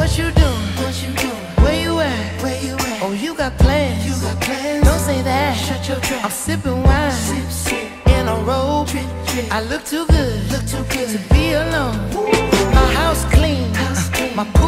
What you doing? What you doing? Where you at? Where you at? Oh, you got plans. You got plans. Don't say that. Shut your trap. I'm sipping wine. Sip, sip. In a robe. Trip, trip. I look too good. Look too good to be alone. My house clean. House clean. My pool